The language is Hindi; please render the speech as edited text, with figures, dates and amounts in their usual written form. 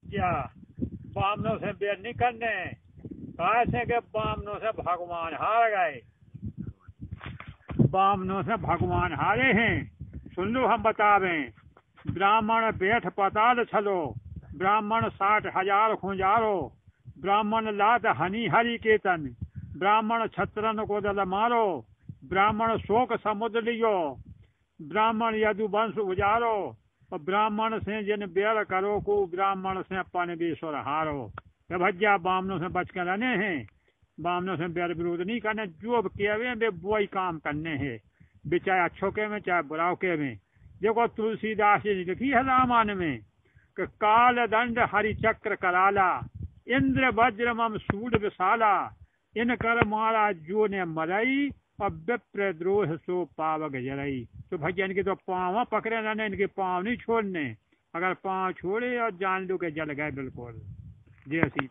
क्या बामनों से बैर नहीं करने, कैसे के बामनों से भगवान हार गए, बामनों से भगवान हारे हैं। सुन लो हम बतावें। ब्राह्मण बैठ पताल छलो, ब्राह्मण 60,000 खुंजारो, ब्राह्मण लात हनी हरि केतन, ब्राह्मण छत्रन को दल मारो, ब्राह्मण शोक समुद्र लियो, ब्राह्मण यदुवंश उजारो, और ब्राह्मण से जिन बैर करो को, ब्राह्मण से परमेश्वर हारो। तो भैया बामनों से बच कर रहने हैं, बामनों से बैर विरोध नहीं करने, जो केवे वे वही काम करने हैं, वे चाहे अच्छो के में चाहे बुराव के में। देखो तुलसीदास जी ने लिखी है रामायण में कि काल दंड हरि चक्र कराला, इंद्र वज्र मम सूड विशाला, इन कर मारा जो ने मरई, और विप्र द्रोह सो पावक जरई। तो भैया इनके तो पाँव पकड़े रहने, इनके पाँव नहीं छोड़ने, अगर पाँव छोड़े और जान लो के जल गए बिल्कुल। जय श्री